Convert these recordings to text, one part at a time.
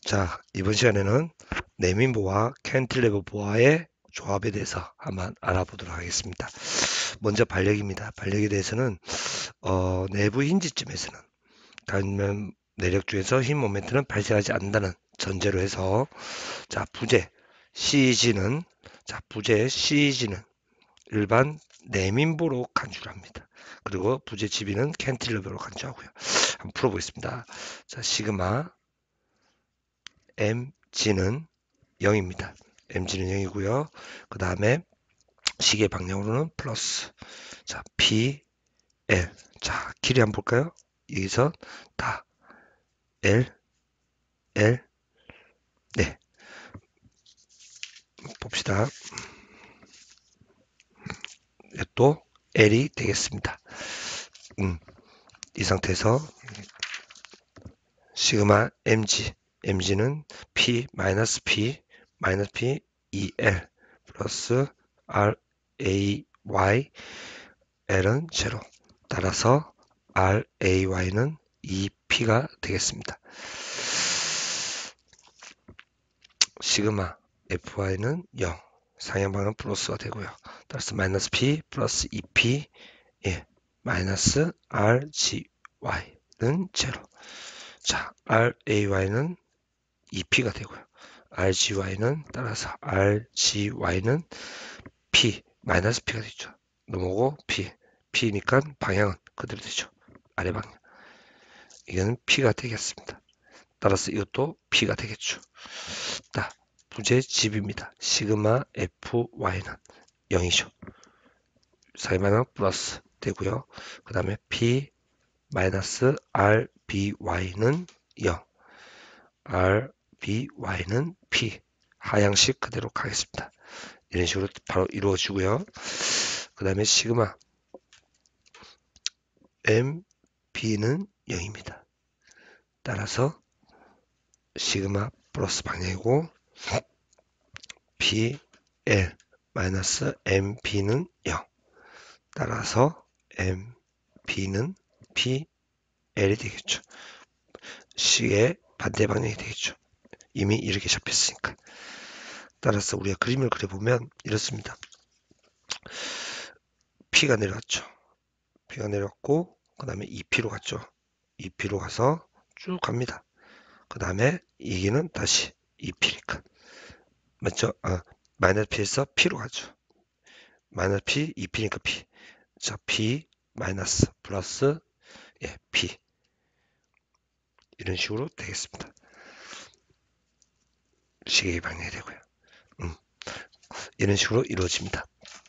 자, 이번 시간에는 내민보와 캔틸레버 보아의 조합에 대해서 한번 알아보도록 하겠습니다. 먼저 반력입니다. 반력에 대해서는 내부 힌지점에서는 단면 내력 중에서 힘 모멘트는 발생하지 않는다는 전제로 해서 부재 CG는 일반 내민보로 간주합니다. 그리고 부재 지비는 캔틸레버로 간주하고요. 한번 풀어보겠습니다. 자, 시그마 mg는 0입니다. mg는 0이고요. 그 다음에 시계 방향으로는 플러스. 자, p, l. 자, 길이 한번 볼까요? 여기서 다 l, l. 네, 봅시다. 또 l이 되겠습니다. 이 상태에서 시그마 mg는 p, p, p, el 플러스 ray, l은 0. 따라서 ray는 2p가 되겠습니다. 시그마 fy는 0. 상향방은 플러스가 되고요. 따라서 마이너스 p 플러스 2p 마이너스 rgy는 0. 자, ray는 2p가 되고요. rgy는 따라서 rgy는 p 마이너스 p가 되죠. 넘어오고 p니까 방향은 그대로 되죠. 아래 방향. 이거는 p가 되겠습니다. 따라서 이것도 p가 되겠죠. 부재 집입니다. 시그마 fy는 0이죠. 사이마는 플러스 되고요. 그 다음에 p 마이너스 rby는 0. rby는 p. 하향식 그대로 가겠습니다. 이런 식으로 바로 이루어지고요. 그 다음에 시그마 mb는 0입니다. 따라서 시그마 플러스 방향이고 p, l 마이너스 mb는 0. 따라서 mb는 p, l이 되겠죠. 식의 반대 방향이 되겠죠. 이미 이렇게 잡혔으니까. 따라서 우리가 그림을 그려보면 이렇습니다. P가 내려왔죠. P가 내려왔고 그 다음에 2P로 갔죠. 2P로 가서 쭉 갑니다. 그 다음에 이기는 다시 2P니까 맞죠? 마이너스 P에서 P로 가죠. 마이너스 P, 2P니까 P. 자, P 마이너스 플러스 P 이런 식으로 되겠습니다. 시계의 방향이 되고요. 이런 식으로 이루어집니다.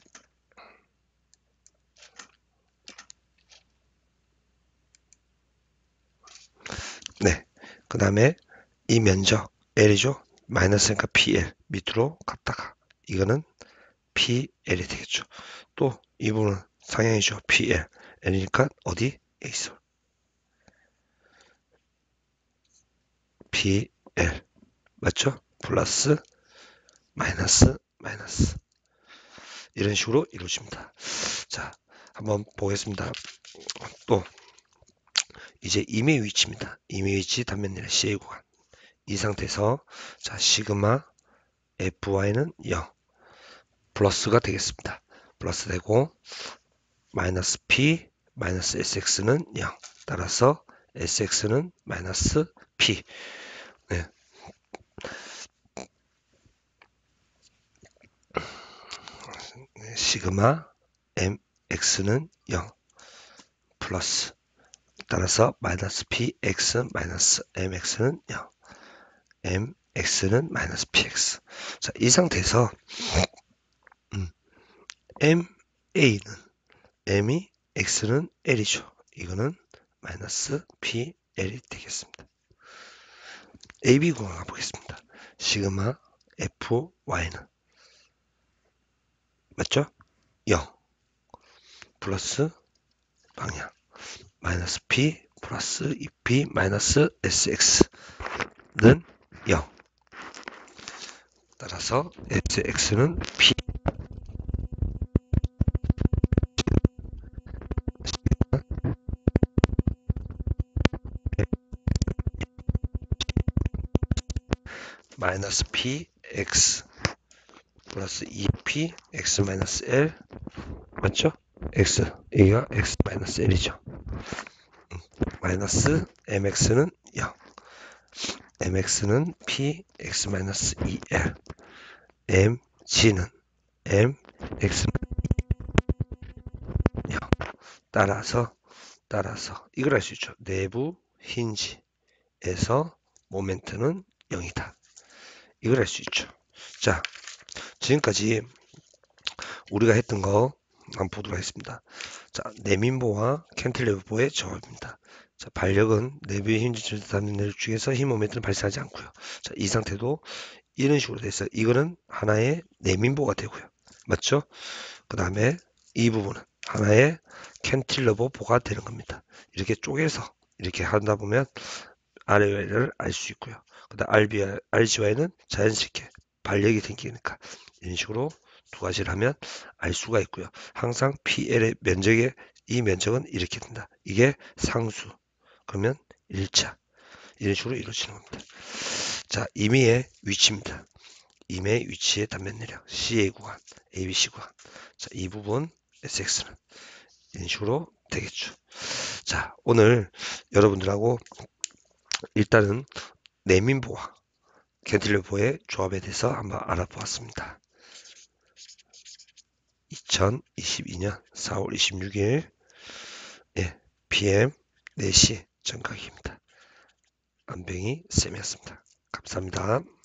네. 그 다음에 이 면적 L이죠. 마이너스니까 PL 밑으로 갔다가 이거는 PL이 되겠죠. 또 이 부분은 상향이죠. PL L이니까 어디? A서 PL 맞죠? 플러스 마이너스 이런 식으로 이루어집니다. 자, 한번 보겠습니다. 또 이제 임의 위치입니다. 임의 위치 단면내의 CA 구간 이 상태에서 자 시그마 FY는 0 플러스가 되겠습니다. 플러스 되고 마이너스 P 마이너스 SX는 0 따라서 SX는 마이너스 P 네. 시그마 MX는 0 플러스 따라서 마이너스 PX 마이너스 MX는 0 MX는 마이너스 PX 자, 이 상태에서 MA는 M이 X는 L이죠. 이거는 마이너스 PL이 되겠습니다. AB 구간 가보겠습니다. 시그마 FY는 맞죠? 0 플러스 방향 마이너스 P 플러스 2P 마이너스 SX는 0 따라서 SX는 P 마이너스 P X 플러스 2P X 마이너스 L 맞죠? X 여기가 X 마이너스 L이죠. 마이너스 MX는 0 MX는 P X 마이너스 2L MG는 M X 0 따라서 이걸 알 수 있죠. 내부 힌지에서 모멘트는 0이다. 이걸 알 수 있죠. 자, 지금까지 우리가 했던 거 한번 보도록 하겠습니다. 자, 내민보와 캔틸레버의 조합입니다. 자, 발력은 내부의 힘 주는 내력 중에서 힘 모멘트는 발생하지 않고요. 자, 이 상태도 이런 식으로 돼 있어요. 이거는 하나의 내민보가 되고요. 맞죠? 그 다음에 이 부분은 하나의 캔틸러버 보가 되는 겁니다. 이렇게 쪼개서 이렇게 하다 보면 RL을 알 수 있고요. 그 다음 RGY는 자연스럽게 발력이 생기니까 이런 식으로 두 가지를 하면 알 수가 있고요. 항상 PL의 면적의 이 면적은 이렇게 된다. 이게 상수. 그러면 1차. 이런 식으로 이루어지는 겁니다. 자, 임의의 위치입니다. 임의 위치의 단면 내력 CA 구간, ABC 구간. 자, 이 부분 SX는 이런 식으로 되겠죠. 자, 오늘 여러분들하고 일단은 내민보와 캔틸레버의 조합에 대해서 한번 알아보았습니다. 2022년 4월 26일 PM 4시 정각입니다. 안병희 쌤이었습니다. 감사합니다.